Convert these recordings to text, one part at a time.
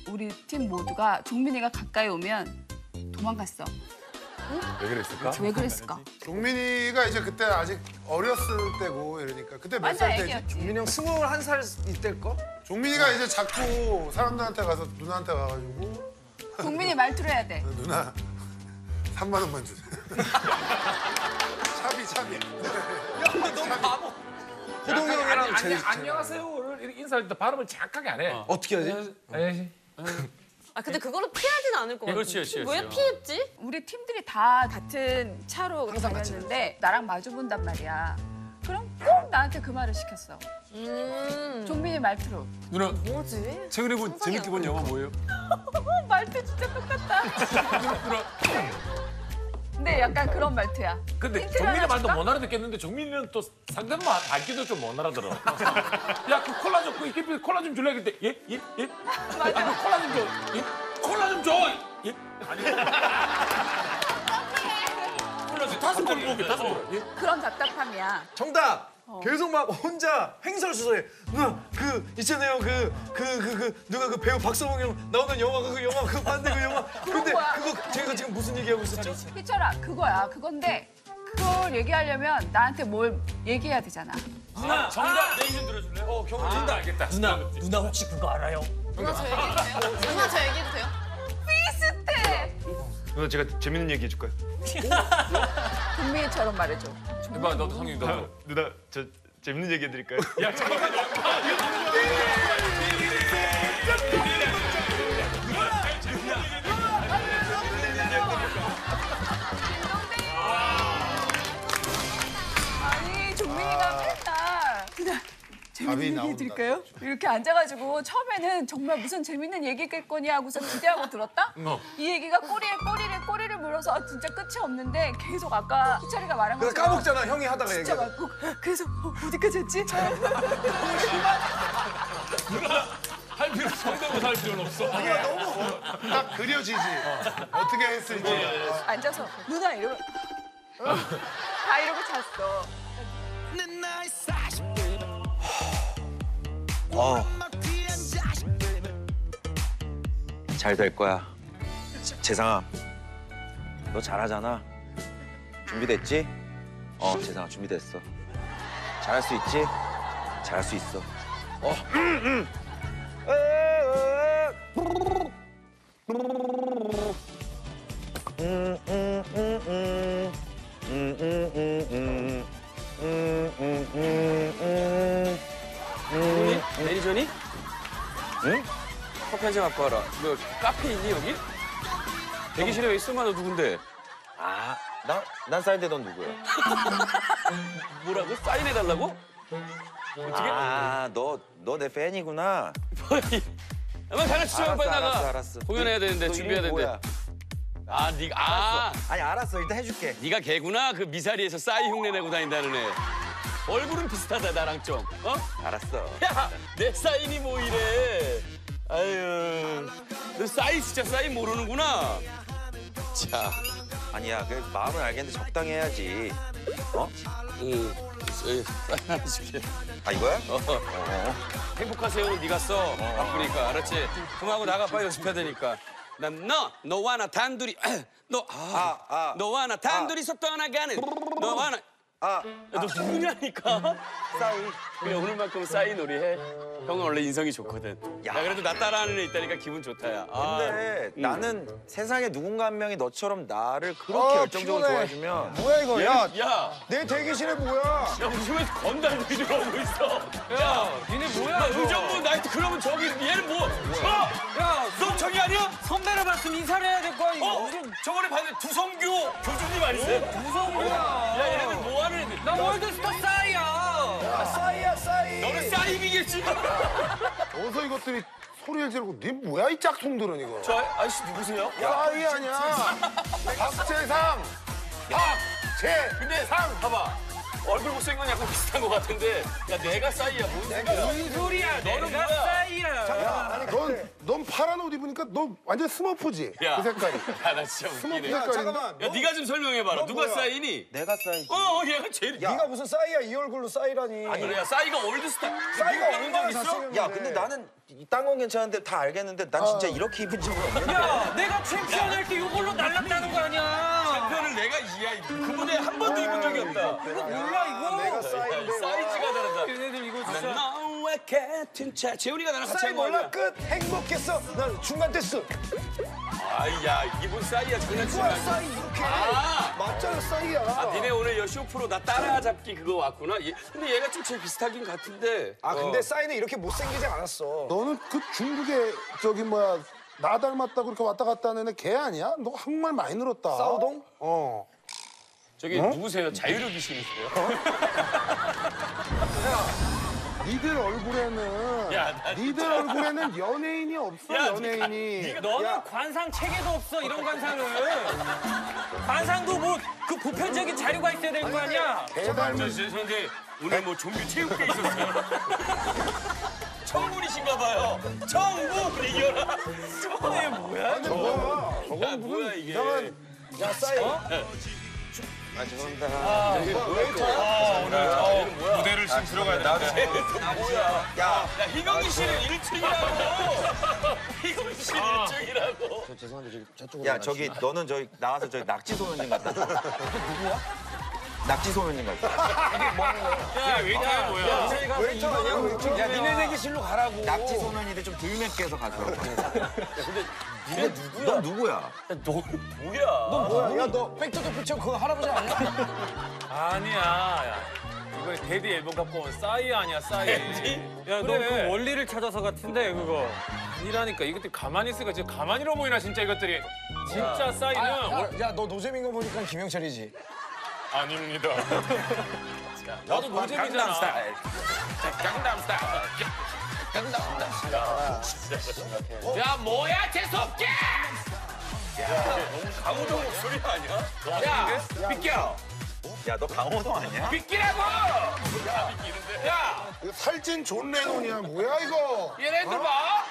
우리 팀 모두가 종민이가 가까이 오면 도망갔어. 왜 그랬을까? 왜 그랬을까? 종민이가 이제 그때 아직 어렸을 때고 이러니까 그때 몇 살 때지? 애기였지. 민이 형 21살 이때일까? 종민이가 이제 자꾸 사람들한테 가서 누나한테 가가지고 종민이 말투로 해야 돼. 누나 3만 원만 주세요. 차비. 너무 바보. 호동이 형이랑 제일 안녕하세요를 이렇게 인사할 때 발음을 착하게 안 해. 어떻게 하지? 에이. 아 근데 그거를 피하진 않을 것 같아. 그렇지. 왜 피했지? 우리 팀들이 다 같은 차로 다녔는데 나랑 마주본단 말이야. 그럼 꼭 나한테 그 말을 시켰어. 종민이 말투로. 누나 뭐지? 최근에 본 상상이 재밌게 본 안 영화 뭐예요? 말투 진짜 똑같다. 누나. 근데 약간 그런 말투야. 근데 힌트를 종민이 하나 말도 줄까? 못 알아듣겠는데 종민이는 또 상대방 밝기도 좀 못 알아들어. 야, 그 콜라 좀, 그 콜라 좀 줄래? 그때 예? 맞아. 그 콜라 좀 줘. 예? 콜라 좀 줘. 예? 아니. 콜라 좀 다섯 번 먹게 다섯 번. 예? 그런 답답함이야. 정답! 계속 막 혼자 횡설수설해. 누나, 있잖아요. 누가 그 배우 박성웅 형 나오는 영화, 그 만든 그 영화. 근데 거야. 그거 저희가 지금 무슨 얘기하고 있었죠? 희철아, 그거야. 그건데 그걸 얘기하려면 나한테 뭘 얘기해야 되잖아. 누나, 정답 내 이름 들어줄래? 경훈 진다 알겠다. 누나 혹시 그거 알아요? 누나 저 얘기해도 돼요? 누나 저 얘기해도 돼요? 비슷해. 누나 제가 재밌는 얘기 해줄까요? 종민이처럼 말해줘. 해봐, 너도 성윤이 너도. 누나 저 재밌는 얘기 해드릴까요? 야, 잠깐만. 아니, 종민이가 맨날 그냥 재밌는 답이 얘기 나온다. 해드릴까요? 이렇게 앉아가지고 처음에는 정말 무슨 재밌는 얘기일 거니 하고서 기대하고 들었다? 이 얘기가 꼬리를 물어서 진짜 끝이 없는데 계속 아까 희철이가 말한 그래서 것처럼 까먹잖아, 형이 하다가 진짜 얘기해. 막 그래서 어디까지 했지? 할 필요 성대모사 할 필요는 없어. 이게 너무 딱 그려지지. 어떻게 했을지. 앉아서 누나 이러고 다 이러고 잤어. 잘 될 거야. 재상아, 너 잘하잖아. 준비됐지? 재상아 준비됐어. 잘할 수 있지? 잘할 수 있어. 매니저니? 응? 커피 한 잔 갖고 와라. 너 카페 있니 여기? 대기실에 왜 있어? 너 누군데? 난 사인되던 누구야? 뭐라고? 사인해달라고? 너 내 팬이구나. 한번 다 같이 좀 빨리 나가. 알았어. 공연해야 되는데 너 준비해야 이름이 되는데. 뭐야? 네가 아니 알았어. 일단 해줄게. 네가 걔구나. 그 미사리에서 싸이 흉내 내고 다닌다는 애. 얼굴은 비슷하다 나랑 좀. 알았어. 야, 내 사인이 뭐 이래. 아유, 너 사인 진짜 사인 모르는구나. 자, 아니야. 그 마음은 알겠는데 적당히 해야지. 사인 하나 줄게. 아 이거야? 행복하세요. 네가 써. 바쁘니까 알았지? 그만하고 나가 빨리 연습해야 되니까. 너와 나 단둘이 너와 나 둘이서 떠나가는 너와 나 너 누구냐니까? 싸이. 그래 오늘만큼 싸이 놀이해. 형은 원래 인성이 좋거든. 야. 나 그래도 나 따라하는 애 있다니까 기분 좋다 야. 근데 나는 세상에 누군가 한 명이 너처럼 나를 그렇게 열정적으로 피곤해. 좋아해주면 뭐야 이거? 야, 내 대기실에 뭐야? 야 무슨 왜 건달들이 들어오고 있어? 야, 니네 뭐야? 의정부 나이트 그러면 저기 얘는 뭐? 야, 너 저기 아니야? 선배를 봤으면 인사를 해야 될 거 아니야. 저번에 봤는데 두성규 교주님 아니세요? 무서운 야, 얘네들 뭐 하는 애들? 나 월드스타 싸이야. 싸이야, 싸이. 너는 싸이비겠지? 어서 이것들이 소리를 지르고 네 뭐야 이 짝퉁들은 이거. 저 아저씨 누구세요? 싸이 아니야. 박재상. 근데 봐봐. 얼굴 못생긴 건 약간 비슷한 것 같은데 야 내가 싸이야 뭔 소리야? 무슨 소리야? 너는 내가 뭐야? 싸이야. 아니 넌 넌 파란 옷 입으니까 너 완전 스머프지? 야. 그 색깔이. 야, 나 진짜 스머프 웃기네. 색깔인데? 잠깐만. 야, 네가 좀 설명해봐라. 누가 뭐야? 싸이니? 내가 싸이지. 얘가 제일. 네가 무슨 싸이야 이 얼굴로 싸이라니. 아니, 그래, 싸이가 올드스타. 싸이가 미국 가본 적 얼마나 있어? 잘생겼는데. 야, 근데 나는 딴 건 괜찮은데 다 알겠는데 난 진짜 이렇게 입은 적은 없는데. 야, 내가 챔피언 할 때 이걸로 날랐다는 거 아니야? 편을 내가 그분에 한 번도 입은 적이 없다. 몰라 이거? 내가 싸이인데. 사이즈가 다르다. 얘네들 이거 진짜. 너와 같은 차. 재훈이가 나랑 같이 싸이 한 거 몰라 아니야? 끝 행복했어. 난 중간 됐어. 아야, 이분 싸이야 장난치지 뭐야 말고. 싸이 이렇게. 아. 맞잖아 싸이야. 니네 오늘 여 쇼프로 나 따라잡기 그거 왔구나. 근데 얘가 좀 제일 비슷하긴 같은데. 근데 싸이는 이렇게 못생기지 않았어. 너는 그 중국에 저기 뭐야 나 닮았다고 그렇게 왔다 갔다 하는 애 걔 아니야? 너 한국말 많이 늘었다. 싸우동? 저기 누구세요? 자유로 귀신이세요? 니들 얼굴에는 니들 얼굴에는 연예인이 없어. 야, 연예인이. 너는 관상 체계도 없어 이런 관상은. 관상도 뭐 그 보편적인 자료가 있어야 되는 거 아니야? 개 닮은 죄송한데 오늘 뭐 종교 체육대 있었어요? 청문이신가 봐요. 청문 이겨라. 청문이 뭐야? 저건 뭐야 이게? 이상한 야 싸이. 무대를 좀 들어가야 돼. 야, 희경이 씨는 1층이라고. 희경이 씨는 1층이라고. 야, 저기 너는 저기 나와서 저기 낙지 소면님 같다. 누구야? 낙지 소면님 같다. 야, 웨이터야 뭐야? 웨이터 아니야 웨이터. 야, 니네 대기실로 가라고. 낙지 소면인데 좀 덜 맵게 해서 가져와. 넌 누구야? 뭐야? 야너 백투더 피처 그거 할아버지 아니야? 아니야. 야. 이번에 데뷔 앨범 갖고 온 싸이 아니야, 싸이. 야, 너 그래. 그 원리를 찾아서 같은데 그거. 아니라니까 이것들 가만히 있으니까 지금 가만히로 보이나 진짜 이것들이. 진짜 싸이는 야 너 노잼인 거 보니까 김영철이지. 아닙니다. 나도 노잼이잖아. 스타일. 강남 스타일. 야, 뭐야, 재수없게! 강호동 목소리 아니야? 야, 비켜! 야, 너 강호동 아니야? 비키라고! 야, 이거 살찐 존 레논이야. 뭐야 이거? 얘네들 봐!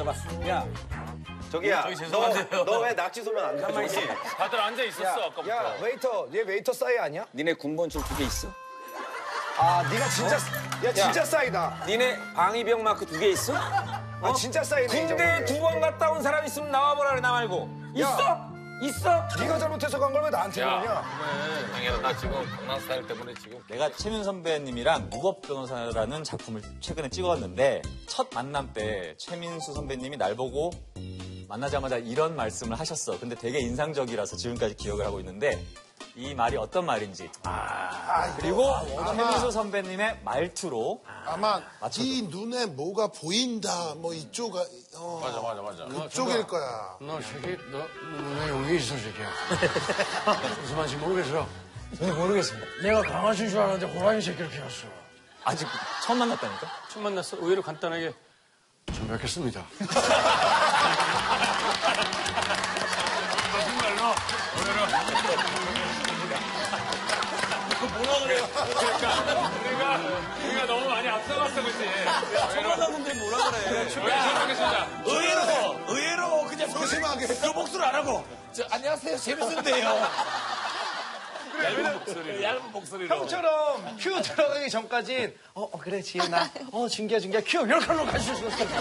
저기야, 죄송한데요. 너 왜 낙지 소면 안 가져오니? 다들 앉아 있었어, 아까부터. 야 웨이터 얘 웨이터 싸이 아니야? 니네 군번줄 2개 있어? 아 네가 진짜 야 진짜 싸이다. 니네 방위병 마크 2개 있어? 아 진짜 싸이네. 군대 2번 갔다 온 사람 있으면 나와보라 그래, 나 말고. 있어? 있어? 네가 잘못해서 간 걸 왜 나한테 그러냐? 당연히 나 지금 강남 스타일 때문에 지금. 내가 최민 선배님이랑 무법 변호사라는 작품을 최근에 찍었는데 첫 만남 때 최민수 선배님이 날 보고 만나자마자 이런 말씀을 하셨어. 근데 되게 인상적이라서 지금까지 기억을 하고 있는데 이 말이 어떤 말인지. 그리고 최민수 선배님의 말투로 아마 이 눈에 뭐가 보인다. 뭐 이쪽 맞아. 그쪽일 거야. 너 새끼, 너 눈에 여기 있어, 새끼야. 무슨 말인지 모르겠어. 네 모르겠어. 내가 강아지인 줄 알았는데 호랑이 새끼를 키웠어. 아직 처음 만났다니까? 처음 만났어. 의외로 간단하게. 좀 뵙겠습니다. 우리가 너무 많이 앞서갔어, 그치? 처음 만났는데 뭐라 그래? 하겠습니다. 의외로 그냥 조심하게. 그 목소리 안 하고. 안녕하세요, 재밌는데요. 얇은 목소리로. 형처럼 큐 들어가기 전까진 그래 지혜나 준기야 큐 이렇게 하러 가실 수 있어.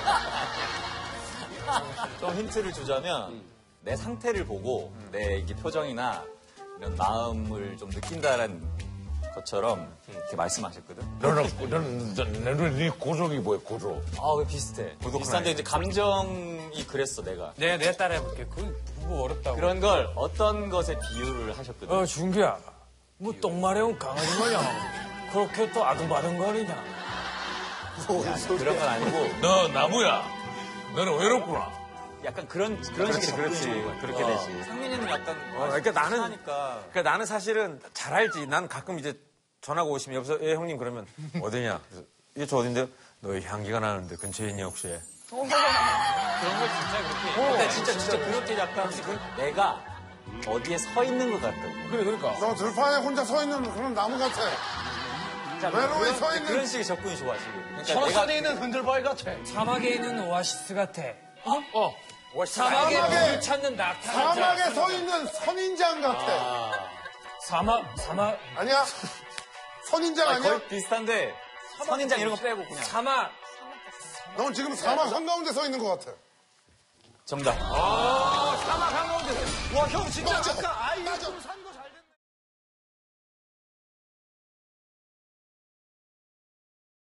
좀 힌트를 주자면 내 상태를 보고 내 이게 표정이나 이런 마음을 좀 느낀다는 것처럼 이렇게 말씀하셨거든. 너는 네 고정이 뭐야, 고정? 아, 왜 비슷해? 비슷한데 이제 감정이 그랬어, 내가. 내가 따라해볼게. 그거 어렵다고. 그런 걸 어떤 것에 비유를 하셨거든. 준기야. 뭐 똥마려운 강아지 마냥 그렇게 또 아둥바둥거리냐. 그런 건 아니고 너 나무야. 너는 외롭구나. 약간 그런 식의 그렇지. 그렇게 되지. 상민이는 약간 그러니까 나는 하니까 그러니까 나는 사실은 잘 알지. 난 가끔 이제 전화가 오시면 여보세요, 예 형님 그러면 어디냐? 그래서 이게 저 어딘데요? 너의 향기가 나는데 근처에 있냐 혹시? 그런 걸 진짜 그렇게. 근데 진짜 그렇게 약간 내가 어디에 서 있는 것 같다고. 그러니까. 너 들판에 혼자 서 있는 그런 나무 같아. 외로이 서 있는 그런 식의 접근이 좋아 지금. 그러니까 철선에 있는 흔들바위 같아. 사막에 있는 오아시스 같아. 사막에 사막에 물을 찾는 나타난 사막에 서 있는 선인장 같아. 사막 아니야? 선인장 아니야? 거의 비슷한데 선인장 이런 거 빼고 그냥. 사막 넌 지금 사막 한가운데 서 있는 것 같아. 정답. 와, 형 진짜